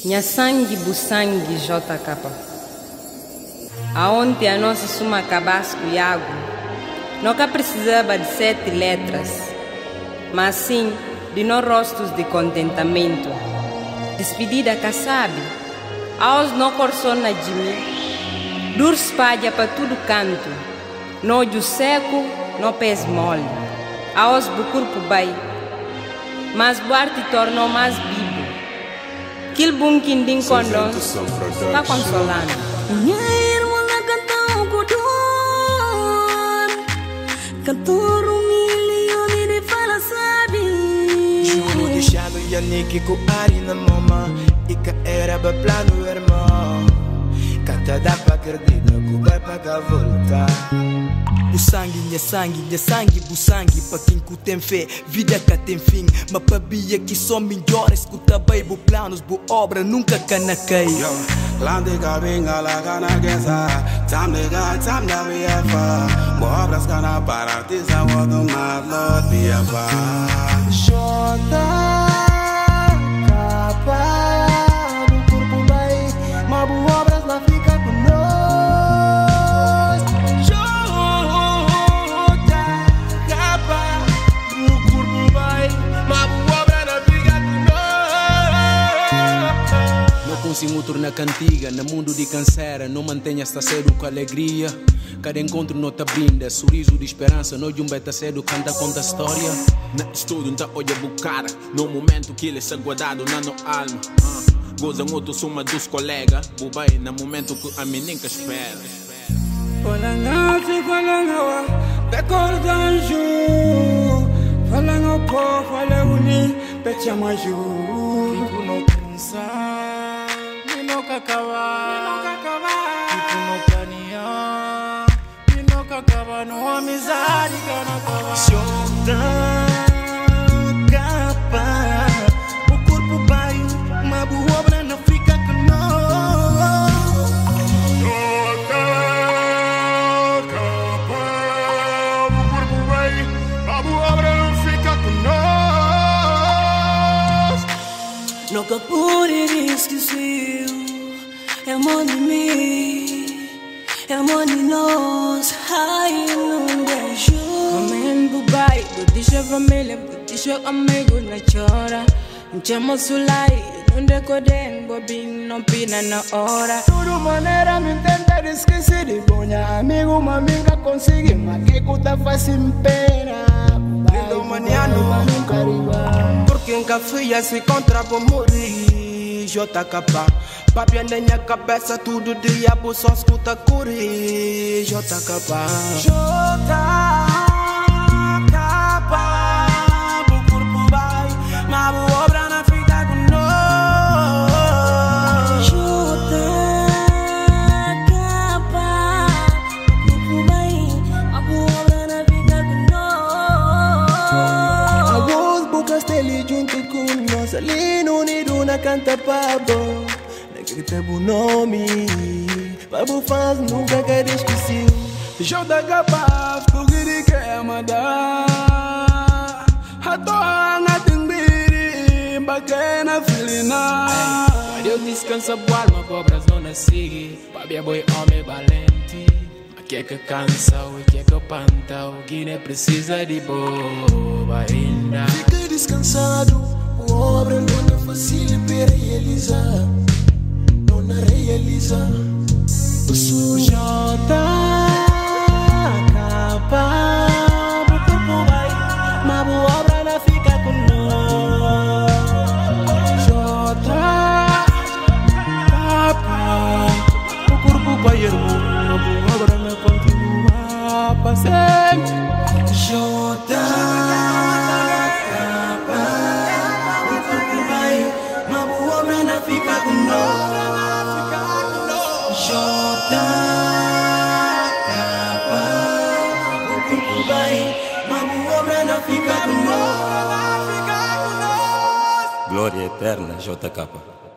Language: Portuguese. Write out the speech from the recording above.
Minha sangue, busangue, JK. Aonde a nossa suma cabasco e água, nunca precisava de 7 letras, mas sim de nós rostos de contentamento. Despedida que sabe, aos não corsona de mim, dur espalha para todo canto, nojo seco, no pés mole, aos do corpo bem, mas Buarte tornou mais vivo. Aquele bom quindim com nós está consolando. Minha irmã cantou com dor, cantor humilhou me de fala sabe. Juro deixando Yannick com Ari na mama e que era para plano irmão. Canta dá para acreditar que vai para voltar. O sangue, bu sangue, para quem que tem fé, vida que tem fim. Mas para bia que só melhor, escuta bem, bu planos, bu obra, nunca cana cai. Lam de cabinga, la cana quesa, tam de ga, tam da viafa. Bu obras cana para artista, o do mar, lot viafa. Jota, capa, bu corpo vai, mas bu obras lá fica com nós. Consigo tornar cantiga, no mundo de cancera, não mantenha esta cedo com alegria. Cada encontro nota brinda, sorriso de esperança, não de um beta cedo canta conta a história. Na estudo não olha bucara, no momento que ele está guardado na no alma. Goza outro suma dos colegas, bubai no momento que a menina espera. Falanga, falanga, decordanju, falanga po, fala uni, pecha maju, fico no pensar. No amizade Jota, capa, o corpo baio, mas a obra não fica com nós. Jota, capa, o corpo baio, mas a obra não fica com nós. Nunca pude esquecer, é amor de mim, é amor de nós. Ai, não deixo. Comendo Dubai, deixa família, deixa amigo na chora. Não chama Sulai, não decodem, bobinho, não pina na hora. Tudo maneira me tenta esquecer de bonha. Amigo, uma amiga consegue, mas que cuta faz sem pena. Lindo maniano, porque em café se encontra por morrer. JK, papi anda na cabeça todo dia, por só escuta curir. JK, o corpo vai, mas a obra não fica com nós. JK, o corpo vai, mas a obra não fica com nós. Alguns bocas tele junto com nós, ali no unido na canta pabo. Que tem bom nome, Babu fãs nunca quer esquecer. JK, porque que é mandar. A toa na timbiri, bacana filina. Eu descanso boa alma, pobre zona sigue. Babi é boi homem valente. Mas que cansa, o que panta, o que nem precisa de boba ainda. Fica descansado, o obra não é fácil para realizar. Não realiza o seu JK, o corpo vai, mas a obra não fica com nós. JK, o corpo vai, irmão, a obra não continua para sempre. JK, o corpo vai, mas a obra não fica com nós. JK, o corpo vai, mas a obra não fica com nós. Glória eterna, JK.